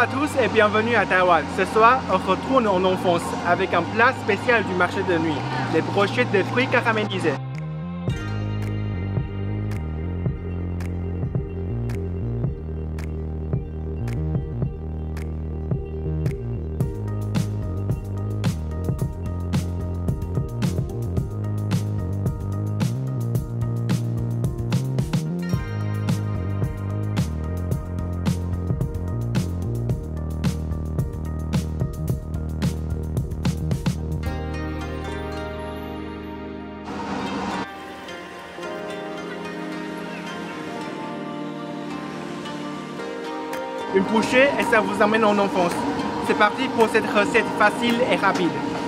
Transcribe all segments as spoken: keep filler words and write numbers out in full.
à tous et bienvenue à Taïwan. Ce soir, on retourne en enfance avec un plat spécial du marché de nuit, les brochettes de fruits caramélisés. Une bouchée et ça vous amène en enfance. C'est parti pour cette recette facile et rapide.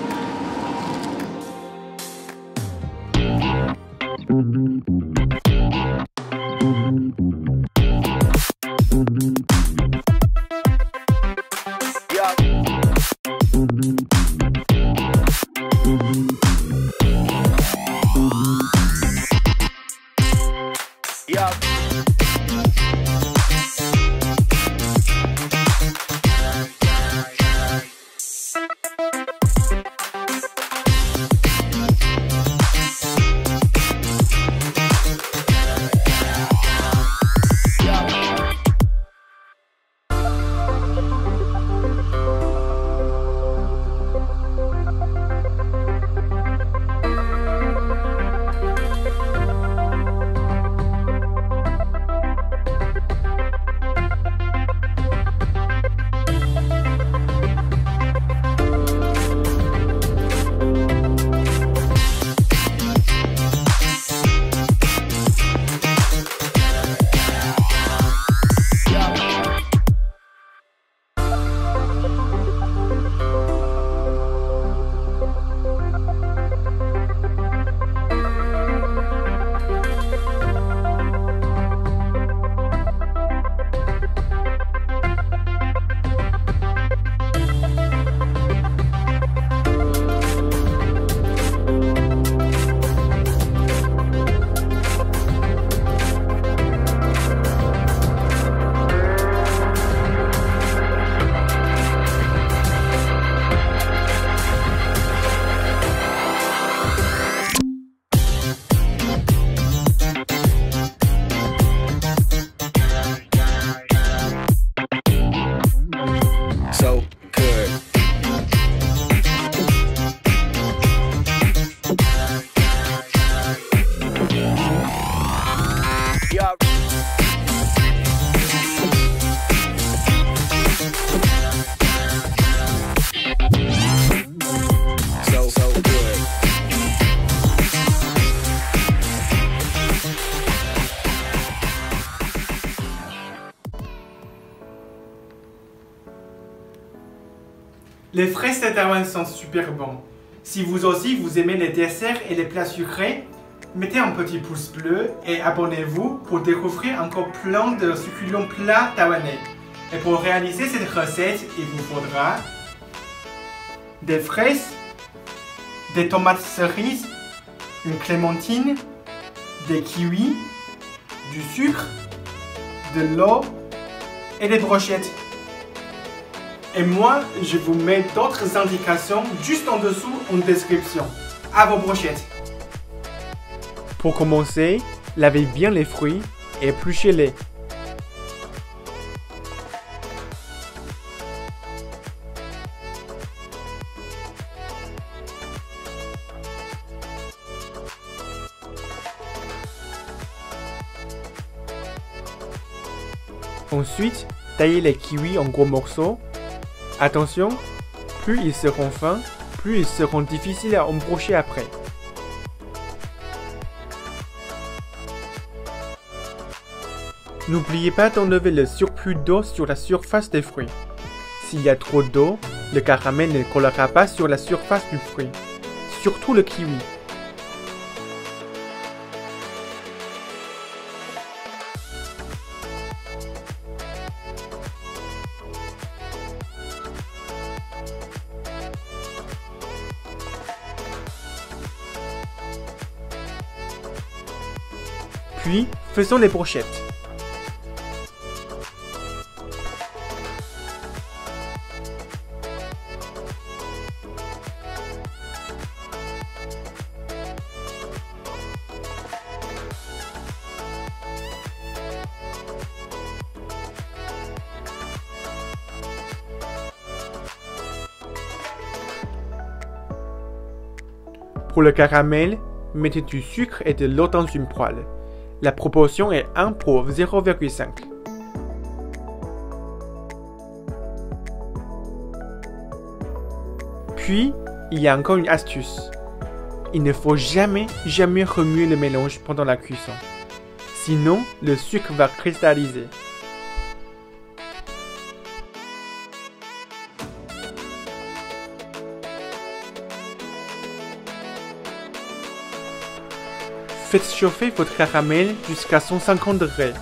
Les fraises de Taïwan sont super bons. Si vous aussi vous aimez les desserts et les plats sucrés, mettez un petit pouce bleu et abonnez-vous pour découvrir encore plein de succulents plats taïwanais. Et pour réaliser cette recette, il vous faudra des fraises, des tomates cerises, une clémentine, des kiwis, du sucre, de l'eau et des brochettes. Et moi, je vous mets d'autres indications juste en dessous en description. À vos brochettes. Pour commencer, lavez bien les fruits et épluchez-les. Ensuite, taillez les kiwis en gros morceaux. Attention, plus ils seront fins, plus ils seront difficiles à embrocher après. N'oubliez pas d'enlever le surplus d'eau sur la surface des fruits. S'il y a trop d'eau, le caramel ne collera pas sur la surface du fruit, surtout le kiwi. Puis, faisons les brochettes. Pour le caramel, mettez du sucre et de l'eau dans une poêle. La proportion est un pour zéro virgule cinq. Puis, il y a encore une astuce. Il ne faut jamais, jamais remuer le mélange pendant la cuisson. Sinon, le sucre va cristalliser. Faites chauffer votre caramel jusqu'à cent cinquante degrés.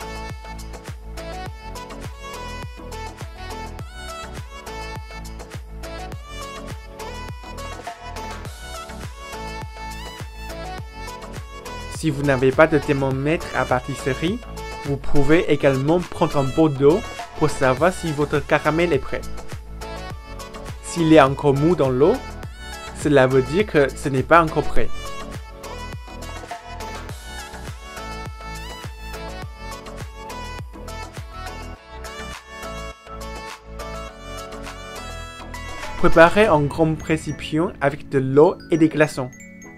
Si vous n'avez pas de thermomètre à pâtisserie, vous pouvez également prendre un bol d'eau pour savoir si votre caramel est prêt. S'il est encore mou dans l'eau, cela veut dire que ce n'est pas encore prêt. Préparez un grand récipient avec de l'eau et des glaçons.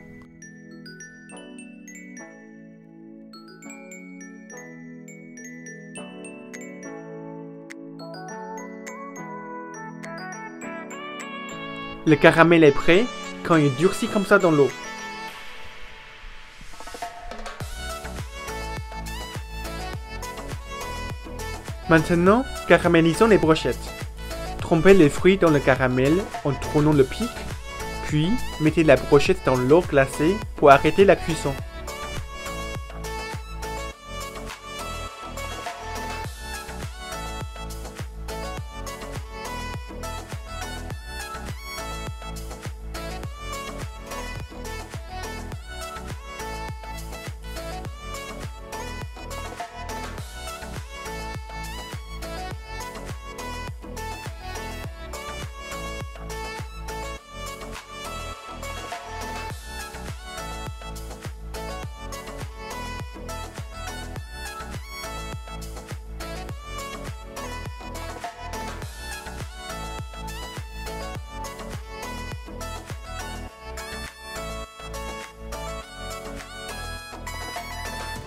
Le caramel est prêt quand il durcit comme ça dans l'eau. Maintenant, caramélisons les brochettes. Trempez les fruits dans le caramel en tournant le pic, puis mettez la brochette dans l'eau glacée pour arrêter la cuisson.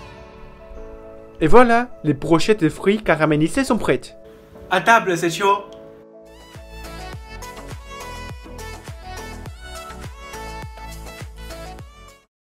Et voilà, les brochettes de fruits caramélisés sont prêtes. À table, c'est chaud.